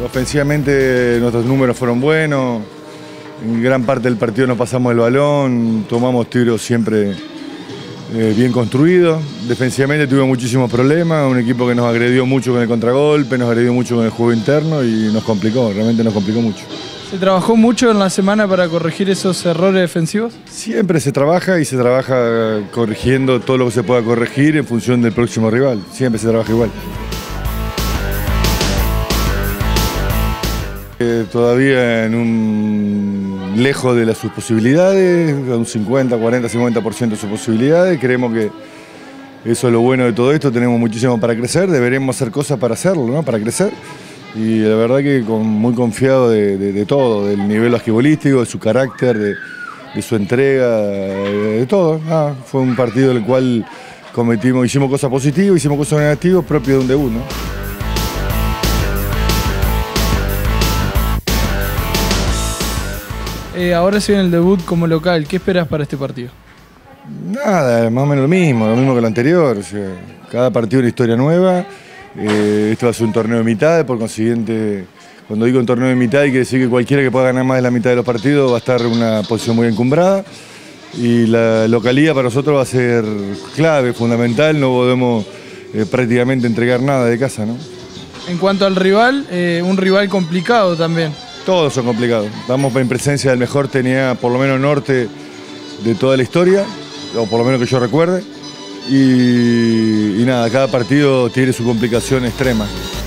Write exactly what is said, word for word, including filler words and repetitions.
ofensivamente nuestros números fueron buenos, en gran parte del partido nos pasamos el balón, tomamos tiros siempre eh, bien construidos. Defensivamente tuvimos muchísimos problemas, un equipo que nos agredió mucho con el contragolpe, nos agredió mucho con el juego interno y nos complicó, realmente nos complicó mucho. ¿Se trabajó mucho en la semana para corregir esos errores defensivos? Siempre se trabaja y se trabaja corrigiendo todo lo que se pueda corregir en función del próximo rival, siempre se trabaja igual. Eh, todavía en un lejos de las sus posibilidades, un cincuenta, cuarenta, cincuenta por ciento de sus posibilidades. Creemos que eso es lo bueno de todo esto, tenemos muchísimo para crecer, deberemos hacer cosas para hacerlo, ¿no? Para crecer. Y la verdad que con, muy confiado de, de, de todo, del nivel basquetbolístico, de su carácter, de, de su entrega, de, de todo. Ah, fue un partido en el cual cometimos, hicimos cosas positivas, hicimos cosas negativas propias de un debut, ¿no? Eh, ahora se viene el debut como local, ¿qué esperas para este partido? Nada, más o menos lo mismo, lo mismo que lo anterior. O sea, cada partido una historia nueva. Eh, esto va a ser un torneo de mitad, por consiguiente, cuando digo un torneo de mitad, quiere decir que cualquiera que pueda ganar más de la mitad de los partidos va a estar en una posición muy encumbrada. Y la localidad para nosotros va a ser clave, fundamental, no podemos eh, prácticamente entregar nada de casa, ¿no? En cuanto al rival, eh, un rival complicado también. Todos son complicados. Vamos en presencia del mejor T N A, por lo menos norte, de toda la historia, o por lo menos que yo recuerde. Y, y nada, cada partido tiene su complicación extrema.